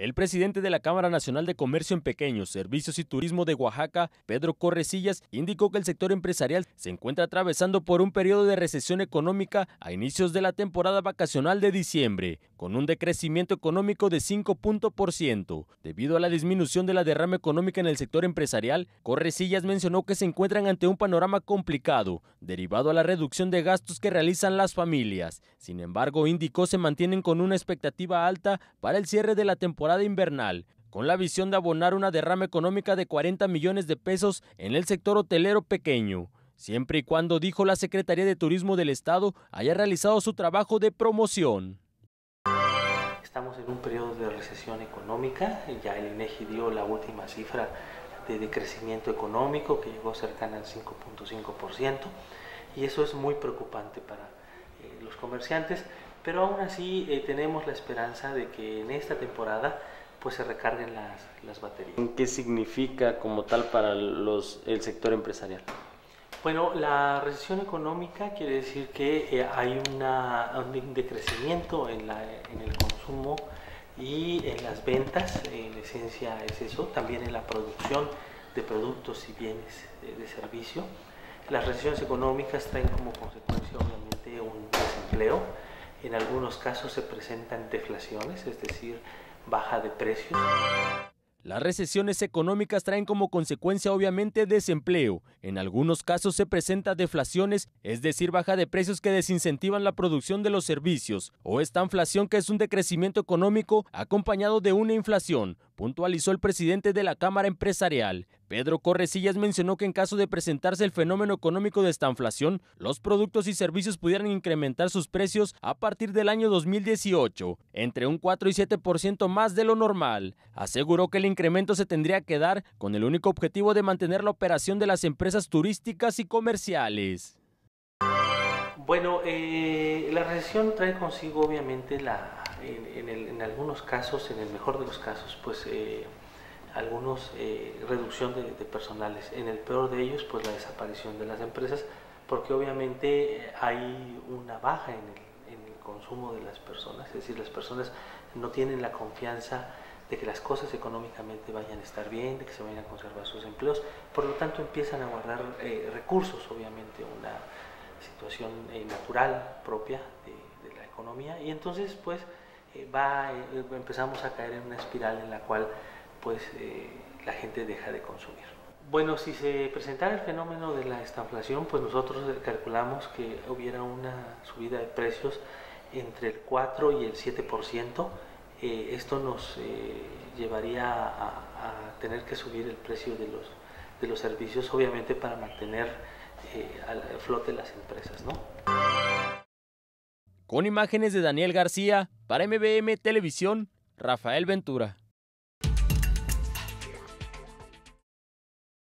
El presidente de la Cámara Nacional de Comercio en Pequeños, Servicios y Turismo de Oaxaca, Pedro Corresillas, indicó que el sector empresarial se encuentra atravesando por un periodo de recesión económica a inicios de la temporada vacacional de diciembre, con un decrecimiento económico de 5%. Debido a la disminución de la derrama económica en el sector empresarial, Corresillas mencionó que se encuentran ante un panorama complicado, derivado a la reducción de gastos que realizan las familias. Sin embargo, indicó se mantienen con una expectativa alta para el cierre de la temporada invernal, con la visión de abonar una derrama económica de 40 millones de pesos en el sector hotelero pequeño, siempre y cuando, dijo, la Secretaría de Turismo del Estado haya realizado su trabajo de promoción. Estamos en un periodo de recesión económica, ya el INEGI dio la última cifra de crecimiento económico que llegó cercana al 5.5%, y eso es muy preocupante para los comerciantes, pero aún así tenemos la esperanza de que en esta temporada pues se recarguen las baterías. ¿Qué significa como tal para el sector empresarial? Bueno, la recesión económica quiere decir que hay un decrecimiento en el consumo y en las ventas. En esencia es eso, también en la producción de productos y bienes de servicio. Las recesiones económicas traen como consecuencia obviamente un desempleo. En algunos casos se presentan deflaciones, es decir, baja de precios. Las recesiones económicas traen como consecuencia obviamente desempleo. En algunos casos se presentan deflaciones, es decir, baja de precios que desincentivan la producción de los servicios, o estanflación, que es un decrecimiento económico acompañado de una inflación, puntualizó el presidente de la Cámara Empresarial. Pedro Corresillas mencionó que en caso de presentarse el fenómeno económico de estanflación, los productos y servicios pudieran incrementar sus precios a partir del año 2018, entre un 4 y 7% más de lo normal. Aseguró que el incremento se tendría que dar con el único objetivo de mantener la operación de las empresas turísticas y comerciales. Bueno, la recesión trae consigo obviamente en algunos casos, en el mejor de los casos, pues reducción de personales, en el peor de ellos pues la desaparición de las empresas, porque obviamente hay una baja en el consumo de las personas, es decir, las personas no tienen la confianza de que las cosas económicamente vayan a estar bien, de que se vayan a conservar sus empleos, por lo tanto empiezan a guardar recursos, obviamente una situación natural propia de la economía, y entonces pues empezamos a caer en una espiral en la cual pues la gente deja de consumir. Bueno, si se presentara el fenómeno de la estanflación, pues nosotros calculamos que hubiera una subida de precios entre el 4 y el 7%. Esto nos llevaría a tener que subir el precio de los servicios, obviamente para mantener a flote las empresas, ¿no? Con imágenes de Daniel García, para MBM Televisión, Rafael Ventura.